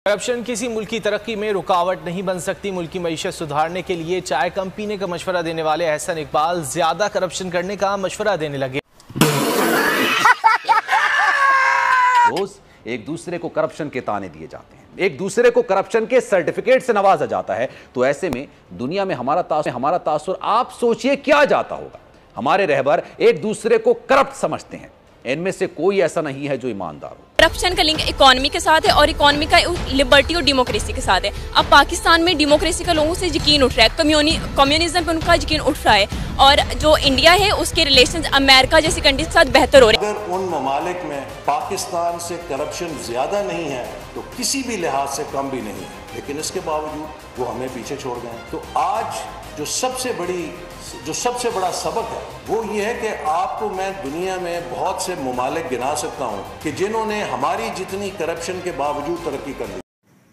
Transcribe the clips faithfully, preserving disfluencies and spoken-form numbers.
Corruption किसी मुल्क की तरक्की में रुकावट नहीं बन सकती। मुल्क की मईशत सुधारने के लिए चाय कम पीने का मशवरा देने वाले अहसन इकबाल ज्यादा करप्शन करने का मशवरा देने लगे। रोज एक दूसरे को करप्शन के ताने दिए जाते हैं, एक दूसरे को करप्शन के सर्टिफिकेट से नवाजा जाता है। तो ऐसे में दुनिया में हमारा तासुर हमारा तासुर आप सोचिए क्या जाता होगा। हमारे रहबर एक दूसरे को करप्ट समझते हैं। इनमें से कोई ऐसा नहीं है जो ईमानदार हो। करप्शन का लिंक इकोनॉमी के साथ है और इकोनॉमी का लिबर्टी और डेमोक्रेसी के साथ है। अब पाकिस्तान में डेमोक्रेसी का लोगों से यकीन उठ रहा है, कम्युनि कम्युनिज्म पे उनका यकीन उठ रहा है और जो इंडिया है उसके रिलेशन अमेरिका जैसी कंट्री के साथ बेहतर हो रहे हैं। अगर उन ममालिक में पाकिस्तान से करप्शन ज्यादा नहीं है तो किसी भी लिहाज से कम भी नहीं है, लेकिन इसके बावजूद वो हमें पीछे छोड़ गए। तो आज जो सबसे बड़ी जो सबसे बड़ा सबक है वो ये है कि आपको मैं दुनिया में बहुत से ममालिक गिना सकता हूँ कि जिन्होंने हमारी जितनी करप्शन के बावजूद तरक्की कर ली।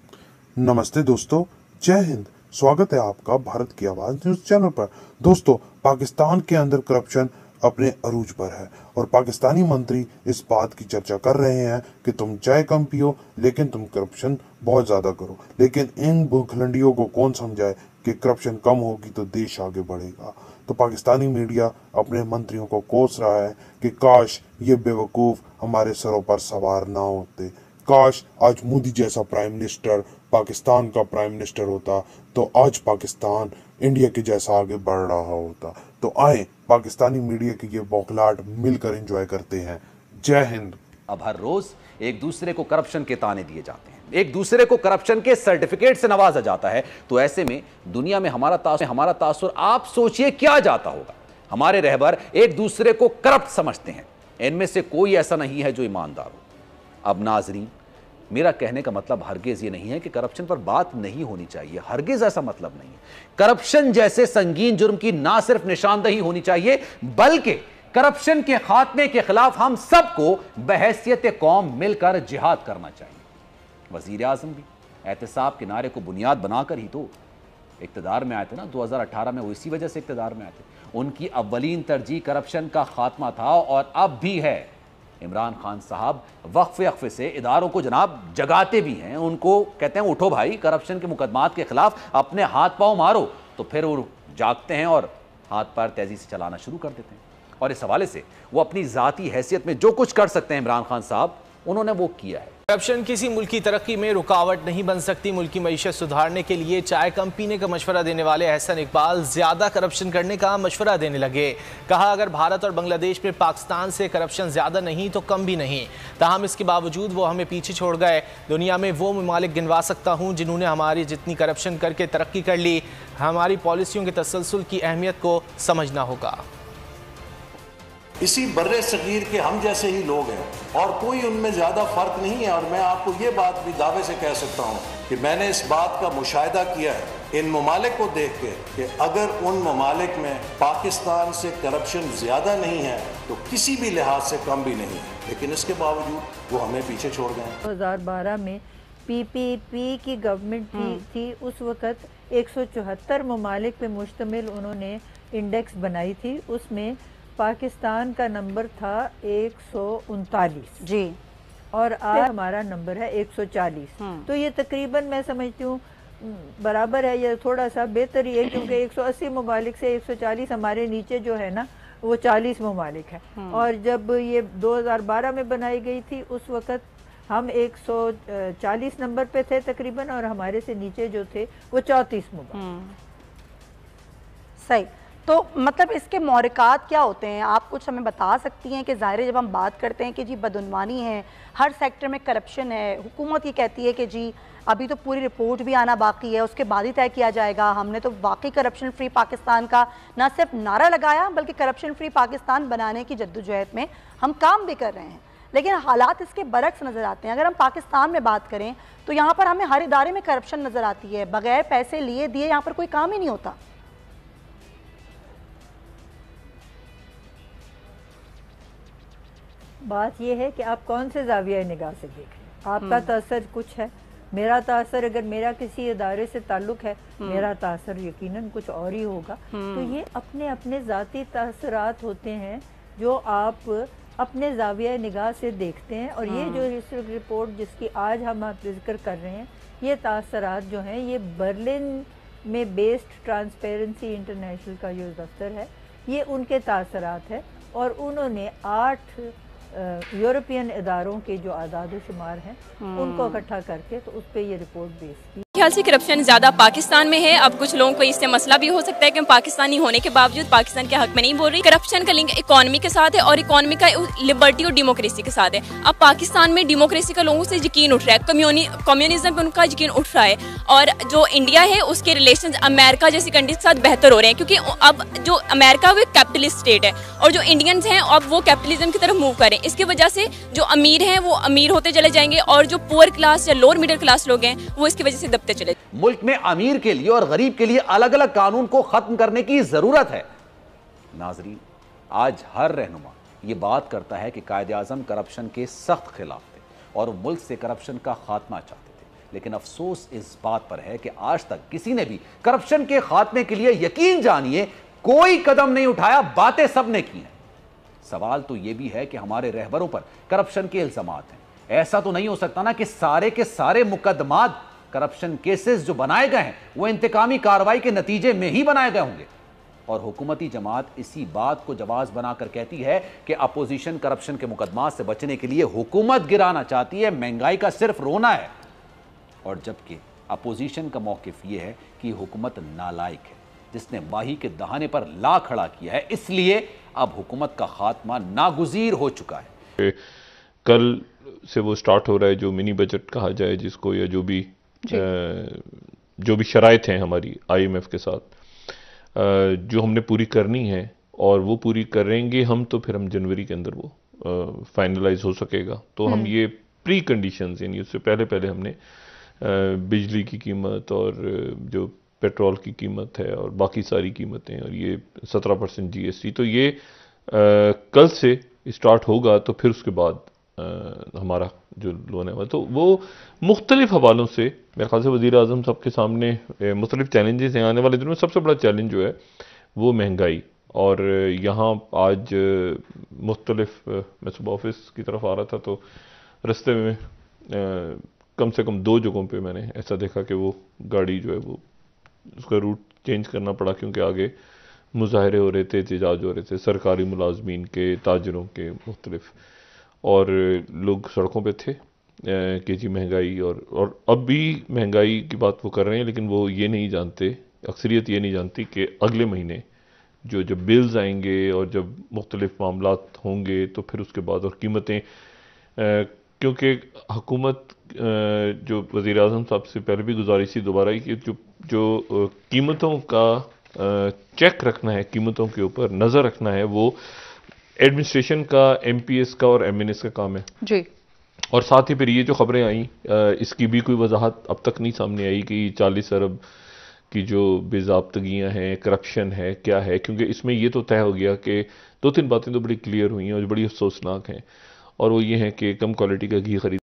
नमस्ते दोस्तों, जय हिंद। स्वागत है आपका भारत की आवाज न्यूज चैनल पर। दोस्तों, पाकिस्तान के अंदर करप्शन अपने अरूज पर है और पाकिस्तानी मंत्री इस बात की चर्चा कर रहे हैं कि तुम चाय कम पियो लेकिन तुम करप्शन बहुत ज्यादा करो। लेकिन इन भूखलंडियों को कौन समझाए कि करप्शन कम होगी तो देश आगे बढ़ेगा। तो पाकिस्तानी मीडिया अपने मंत्रियों को कोस रहा है कि काश ये बेवकूफ हमारे सरों पर सवार ना होते, काश आज मोदी जैसा प्राइम मिनिस्टर पाकिस्तान का प्राइम मिनिस्टर होता तो आज पाकिस्तान इंडिया के जैसा आगे बढ़ रहा होता। तो आए पाकिस्तानी मीडिया की ये बौखलाहट मिलकर एंजॉय करते हैं। जय हिंद। अब हर रोज एक दूसरे को करप्शन के ताने दिए जाते हैं, एक दूसरे को करप्शन के सर्टिफिकेट से नवाजा जाता है। तो ऐसे में दुनिया में हमारा तासुर हमारा तासुर आप सोचिए क्या जाता होगा। हमारे रहबर एक दूसरे को करप्ट समझते हैं। इनमें से कोई ऐसा नहीं है जो ईमानदार हो। अब नाजरीन, मेरा कहने का मतलब हरगिज ये नहीं है कि करप्शन पर बात नहीं होनी चाहिए, हरगिज ऐसा मतलब नहीं है। करप्शन जैसे संगीन जुर्म की ना सिर्फ निशानदही होनी चाहिए बल्कि करप्शन के खात्मे के खिलाफ हम सबको बहैसियत कौम मिलकर जिहाद करना चाहिए। वजीर आजम भी एहतसाब के नारे को बुनियाद बनाकर ही तो इक्तदार में आए थे ना, दो हज़ार अठारह में वो इसी वजह से इक्तदार में आए थे। उनकी अव्वलीन तरजीह करप्शन का खात्मा था और अब भी है। इमरान खान साहब वक्फे वक्फे से इदारों को जनाब जगाते भी हैं, उनको कहते हैं उठो भाई, करप्शन के मुकदमात के खिलाफ अपने हाथ पांव मारो। तो फिर वो जागते हैं और हाथ पैर तेजी से चलाना शुरू कर देते हैं। और इस हवाले से वो अपनी जाती हैसियत में जो कुछ कर सकते हैं इमरान खान साहब, उन्होंने वो किया है। करप्शन किसी मुल्क की तरक्की में रुकावट नहीं बन सकती। मुल्क की मईशत सुधारने के लिए चाय कम पीने का मशवरा देने वाले अहसन इकबाल ज्यादा करप्शन करने का मशवरा देने लगे। कहा, अगर भारत और बांग्लादेश में पाकिस्तान से करप्शन ज्यादा नहीं तो कम भी नहीं, ताहम इसके बावजूद वो हमें पीछे छोड़ गए। दुनिया में वो ममालिक गिनवा सकता हूँ जिन्होंने हमारी जितनी करप्शन करके तरक्की कर ली। हमारी पॉलिसियों के तसलसल की अहमियत को समझना होगा। इसी बर्रे सगीर के हम जैसे ही लोग हैं और कोई उनमें ज़्यादा फ़र्क नहीं है। और मैं आपको ये बात भी दावे से कह सकता हूँ कि मैंने इस बात का मुशाहिदा किया है इन ममालिक को देख के कि अगर उन ममालिक में पाकिस्तान से करप्शन ज़्यादा नहीं है तो किसी भी लिहाज से कम भी नहीं है, लेकिन इसके बावजूद वो हमें पीछे छोड़ गए। दो हज़ार बारह में पी पी पी की गवर्नमेंट थी, थी उस वक़्त एक सौ चौहत्तर ममालिक पे मुश्तमिल उन्होंने इंडेक्स बनाई थी। उसमें पाकिस्तान का नंबर था एक सौ उनतालीस जी और आज हमारा नंबर है एक सौ चालीस। तो ये तकरीबन मैं समझती हूँ बराबर है या थोड़ा सा बेहतर ही है, क्योंकि एक सौ अस्सी ममालिक से एक सौ चालीस हमारे नीचे जो है ना वो चालीस ममालिक है। और जब ये दो हज़ार बारह में बनाई गई थी उस वक़्त हम एक सौ चालीस नंबर पे थे तकरीबन और हमारे से नीचे जो थे वो चौंतीस ममालिक। सही। तो मतलब इसके मोरकात क्या होते हैं, आप कुछ हमें बता सकती हैं कि ज़ाहिर जब हम बात करते हैं कि जी बदउनवानी है, हर सेक्टर में करप्शन है, हुकूमत ये कहती है कि जी अभी तो पूरी रिपोर्ट भी आना बाकी है, उसके बाद ही तय किया जाएगा। हमने तो वाकई करप्शन फ्री पाकिस्तान का ना सिर्फ नारा लगाया बल्कि करप्शन फ्री पाकिस्तान बनाने की जद्दोजहद में हम काम भी कर रहे हैं, लेकिन हालात इसके बरक्स नज़र आते हैं। अगर हम पाकिस्तान में बात करें तो यहाँ पर हमें हर इदारे में करप्शन नज़र आती है, बगैर पैसे लिए दिए यहाँ पर कोई काम ही नहीं होता। बात यह है कि आप कौन से ज़ाविया निगाह से देख रहे हैं। आपका तासर कुछ है, मेरा तासर अगर मेरा किसी इदारे से ताल्लुक़ है मेरा तासर यकीनन कुछ और ही होगा। तो ये अपने अपने ज़ाती तासरात होते हैं जो आप अपने जाविया निगाह से देखते हैं। और ये जो रिसर्च रिपोर्ट जिसकी आज हम आप जिक्र कर रहे हैं, ये तासरात जो हैं ये बर्लिन में बेस्ड ट्रांसपेरेंसी इंटरनेशनल का जो दफ्तर है, ये उनके तासरात है। और उन्होंने आठ यूरोपियन इदारों के जो आदाद शुमार हैं उनको इकट्ठा करके तो उस पर ये रिपोर्ट बेस की। ख्याल से करप्शन ज़्यादा पाकिस्तान में है। अब कुछ लोगों को इससे मसला भी हो सकता है कि पाकिस्तानी होने के बावजूद पाकिस्तान के हक में नहीं बोल रही। करप्शन का लिंक इकोनॉमी के साथ है और इकोनॉमी का लिबर्टी और डेमोक्रेसी के साथ है। अब पाकिस्तान में डेमोक्रेसी का लोगों से यकीन उठ रहा है, कम्युनि कम्युनिज्म पे उनका यकीन उठ रहा है। और जो इंडिया है उसके रिलेशन अमेरिका जैसी कंट्री के साथ बेहतर हो रहे हैं, क्योंकि अब जो अमेरिका वो एक कैपिटलिस्ट स्टेट है और जो इंडियंस हैं अब वो कैपिटलिज्म की तरफ मूव करें। इसकी वजह से जो अमीर हैं वो अमीर होते चले जाएंगे और जो पुअर क्लास या लोअर मिडिल क्लास लोग हैं वो इसकी वजह से दबते चले। मुल्क में अमीर के लिए और गरीब के लिए अलग अलग कानून को खत्म करने की जरूरत है। नाजरीन, आज हर रहनुमा ये बात करता है कि कायदे-आज़म करप्शन के सख्त खिलाफ थे और मुल्क से करप्शन का खात्मा चाहते थे, लेकिन अफसोस इस बात पर है कि आज तक किसी ने भी करप्शन के खात्मे के लिए यकीन जानिए कोई कदम नहीं उठाया। बातें सबने की हैं। सवाल तो यह भी है कि हमारे रहबरों पर करप्शन के इल्जामात हैं। ऐसा तो नहीं हो सकता ना कि सारे के सारे मुकदमात करप्शन केसेस जो बनाए गए हैं वो इंतकामी कार्रवाई के नतीजे में ही बनाए गए होंगे। और हुकूमती जमात इसी बात को जवाब बनाकर कहती है कि अपोजिशन करप्शन के मुकदमात से बचने के लिए हुकूमत गिराना चाहती है, महंगाई का सिर्फ रोना है। और जबकि अपोजिशन का मौकिफ यह है कि हुकूमत नालायक है, जिसने माही के दहाने पर ला खड़ा किया है, इसलिए अब हुकूमत का खात्मा नागुजीर हो चुका है। कल से वो स्टार्ट हो रहा है जो मिनी बजट कहा जाए जिसको, या जो भी जो भी शराइत हैं हमारी आईएमएफ के साथ जो हमने पूरी करनी है और वो पूरी करेंगे हम, तो फिर हम जनवरी के अंदर वो फाइनलाइज हो सकेगा। तो हम ये प्री कंडीशंस यानी उससे पहले पहले हमने बिजली की कीमत और जो पेट्रोल की कीमत है और बाकी सारी कीमतें और ये सत्रह परसेंट जीएसटी, तो ये आ, कल से स्टार्ट होगा। तो फिर उसके बाद आ, हमारा जो लोन है तो वो मुख्तलिफ हवालों से मेरे ख्याल से वज़ीर आज़म साहब के सामने मुख्तलिफ चैलेंजेस हैं। आने वाले दिनों में सबसे बड़ा चैलेंज जो है वो महंगाई। और यहाँ आज मुख्तलिफ, मैं सुबह ऑफिस की तरफ आ रहा था तो रास्ते में आ, कम से कम दो जगहों पे मैंने ऐसा देखा कि वो गाड़ी जो है वो उसका रूट चेंज करना पड़ा, क्योंकि आगे मुजाहरे हो रहे थे, एहतजाज हो रहे थे सरकारी मुलाजमीन के, ताजरों के, मुख्तलिफ, और लोग सड़कों पे थे कि जी महंगाई। और और अब भी महंगाई की बात वो कर रहे हैं, लेकिन वो ये नहीं जानते, अक्सरियत ये नहीं जानती कि अगले महीने जो जब बिल्स आएंगे और जब मुख्तलिफ मामलात होंगे तो फिर उसके बाद और कीमतें, क्योंकि हुकूमत जो वज़ीर आज़म साहब से पहले भी गुजारिश थी दोबारा ही कि जो जो कीमतों का चेक रखना है, कीमतों के ऊपर नज़र रखना है, वो एडमिनिस्ट्रेशन का, एमपीएस का और एमएनएस का काम है जी। और साथ ही फिर ये जो खबरें आई इसकी भी कोई वजाहत अब तक नहीं सामने आई कि चालीस अरब की जो बेज़ाब्तगियाँ हैं, करप्शन है, क्या है, क्योंकि इसमें ये तो तय हो गया कि दो तीन बातें तो बड़ी क्लियर हुई हैं और बड़ी अफसोसनाक हैं, और वो ये हैं कि कम क्वालिटी का घी खरीद